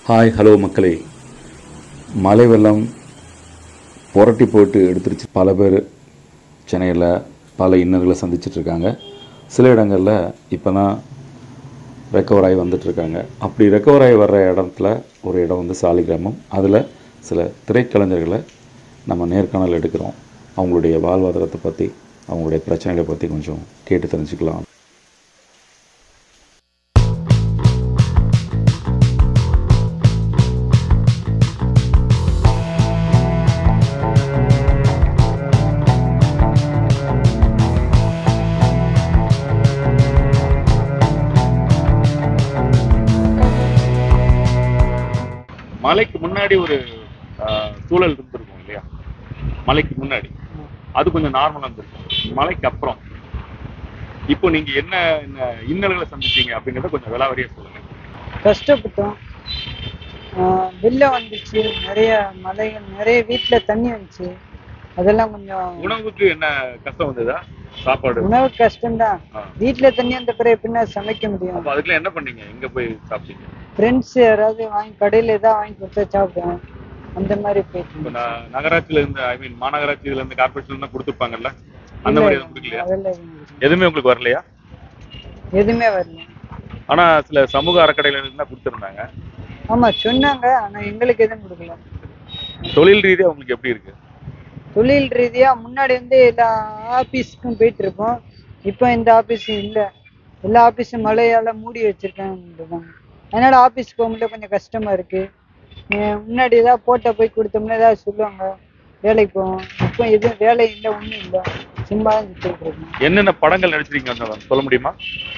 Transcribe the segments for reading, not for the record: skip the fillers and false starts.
Hi hello மக்களே, மழை வெள்ளம் புரட்டி போட்டு எடுத்துருச்சு. பல பேர் சென்னையில் பல இன்னல்களை சந்திச்சிட்ருக்காங்க. சில இடங்களில் இப்போ தான் ரெக்கவர் ஆகி வந்துட்டுருக்காங்க. அப்படி ரெக்கவர் ஆகி வர்ற இடத்துல ஒரு இடம் வந்து சாலிகிராமம். அதில் சில திரைக்கலைஞர்களை நம்ம நேர்காணல் எடுக்கிறோம். அவங்களுடைய வாழ்வாதாரத்தை பற்றி, அவங்களுடைய பிரச்சனைகளை பற்றி கொஞ்சம் கேட்டு தெரிஞ்சுக்கலாம். மலைக்கு முன்னாடி ஒரு சூழல் இருந்திருக்கும் இல்லையா? மலைக்கு முன்னாடி அது கொஞ்சம் நார்மலா இருந்திருக்கும். மலைக்கு அப்புறம் இப்போ நீங்க என்ன இன்னல்களை சந்திச்சீங்க அப்படிங்கறத கொஞ்சம் விலாவரியா சொல்லுங்க. கஷ்டப்பட்டோம். வெள்ளம் வந்துச்சு, நிறைய மலைகள், நிறைய வீட்டுல தண்ணி வந்துச்சு. அதெல்லாம் கொஞ்சம். உணவுக்கு என்ன கஷ்டம் வந்ததா? சாப்பாடு உணவு கஷ்டம்தான். வீட்டுல தண்ணி வந்த பிறகு எப்படின்னா சமைக்க முடியும். அப்ப அதுக்குள்ள என்ன பண்ணீங்க? எங்க போய் சாப்பிட்டீங்க? ஃப்ரெண்ட்ஸ் யாராவது வாங்கி கடையில ஏதாவது வாங்கி கொடுத்தா சாப்பிடுவேன். அந்த மாதிரி போயிட்டு. நகராட்சியில இருந்து, ஐ மீன் மாநகராட்சியில இருந்து, கார்பரேஷன்ல இருந்து கொடுத்துருப்பாங்கல்ல, அந்த மாதிரி எதுவும் கொடுக்கலையா? எதுவுமே உங்களுக்கு வரலையா? எதுவுமே வரல. ஆனா சில சமூக அறக்கடையில இருந்து கொடுத்துருந்தாங்க. ஆமா சொன்னாங்க, ஆனா எங்களுக்கு எதுவும் கொடுக்கல. தொழில் ரீதியா உங்களுக்கு எப்படி இருக்கு? தொழில் ரீதியா முன்னாடி வந்து எல்லா ஆபீஸ்க்கும் போயிட்டு இருப்போம். இப்போ இந்த ஆபீஸ் இல்ல. எல்லா ஆபீஸும் மழையால மூடி வச்சிருக்காங்க. அதனால ஆபீஸ் போக முடியல, கொஞ்சம் கஷ்டமா இருக்கு. முன்னாடி ஏதாவது போட்டோ போய் கொடுத்தோம்னா ஏதாவது சொல்லுவாங்க, வேலைக்கு போவோம். இப்போ எதுவும் வேலை இல்லை, ஒன்றும் இல்லை, சும்மா தான் சுத்திட்டு இருக்கோம். என்னென்ன படங்கள் நடிச்சிருக்கீங்க சொல்ல முடியுமா?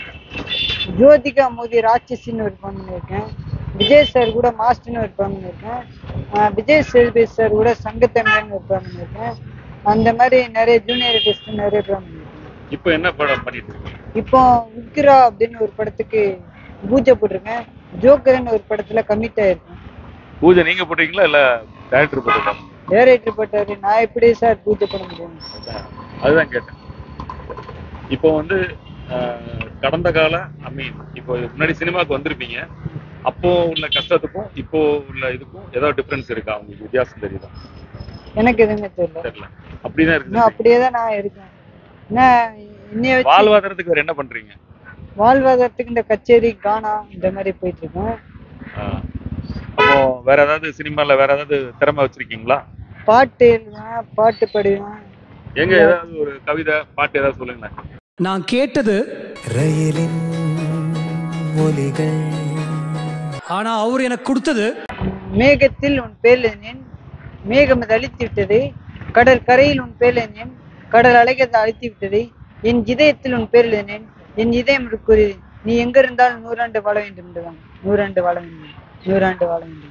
ஜோதிகா மோதி ராட்சசின்னு ஒரு படம் பண்ணியிருக்கேன். விஜய் சார் கூட மாஸ்டர்னு ஒரு படம் பண்ணியிருக்கேன். விஜய் சேதுபதி சார் கூட சங்கத்தமிழன் ஒரு படம் பண்ணியிருக்கேன். அந்த மாதிரி நிறைய ஜூனியர் ஆர்டிஸ்ட் நிறைய படம் பண்ணியிருக்கேன். இப்போ என்ன படம் பண்ணிட்டு இருக்கீங்க? இப்போ உக்ரா அப்படின்னு ஒரு படத்துக்கு பூஜை போட்டிருக்கேன். ஜோக்கர்னு ஒரு படத்துல கமிட் ஆயிருக்கேன். பூஜை நீங்க போட்டீங்களா இல்ல டைரக்டர் போட்டாரா? டைரக்டர் போட்டாரு. நான் எப்படி சார் பூஜை பண்ண முடியும்? அதுதான் கேட்டேன். இப்போ வந்து கடந்த கால இப்போ முன்னாடி சினிமாவுக்கு வந்திருப்பீங்க. அப்போ உள்ள கஷ்டத்துக்கும் இப்போ உள்ள இதுக்கும் ஏதாவது டிஃபரன்ஸ் இருக்கா? உங்களுக்கு வித்தியாசம் தெரியுதா? எனக்கு எதுவுமே தெரியல. அப்படிதான் இருக்கு. அப்படியேதான் நான் இருக்கேன். வாழ்வாதாரத்துக்கு வேற என்ன பண்றீங்க? வாழ்வாதாரத்துக்கு இந்த கச்சேரி, கானா இந்த மாதிரி போயிட்டு இருக்கேன். அப்போ வேற ஏதாவது சினிமால வேற ஏதாவது திறமை வச்சிருக்கீங்களா? பாட்டு எழுதுவேன், பாட்டு பாடுவேன். எங்க ஏதாவது ஒரு கவிதை, பாட்டு ஏதாவது சொல்லுங்க. நான் கேட்டது ரயிலின் ஒலிகள். ஆனா அவர் எனக்கு கொடுத்தது மேகத்தில் உன் பேர் எழுதினேன், மேகம் அதை அழித்து விட்டது. கடல் கரையில் உன் பேர் எழுதினேன், கடல் அலைகளை அழித்து விட்டது. என் இதயத்தில் உன் பேர் எழுதினேன், என் இதயம் கூறியது, நீ எங்க இருந்தாலும் 100 ஆண்டு வாழ வேண்டும் என்றுதான். 100 ஆண்டு வாழ வேண்டும், 100 ஆண்டு வாழ வேண்டும்.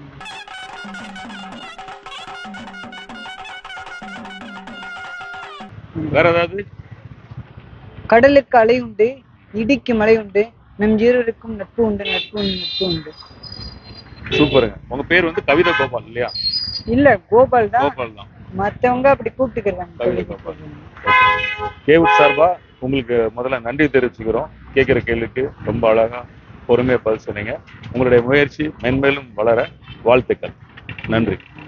வேற ஏதாவது? கடலுக்கு அலை உண்டு, இடிக்கு மழை உண்டு, நம் இருவருக்கும் நட்பு உண்டு, நட்பு உண்டு, நட்பு உண்டு. சூப்பருங்க. உங்க பேர் வந்து கவிதை கோபால் இல்லையா? இல்ல, கோபால் தான். கோபால் தான். மத்தவங்க அப்படி கூப்பிட்டுக்கிறாங்க. கேவுட் சார்பா உங்களுக்கு முதல்ல நன்றி தெரிவிச்சுக்கிறோம். கேட்கிற கேள்விக்கு ரொம்ப அழகா பொறுமையா பதில் சொன்னீங்க. உங்களுடைய முயற்சி மென்மேலும் வளர வாழ்த்துக்கள். நன்றி.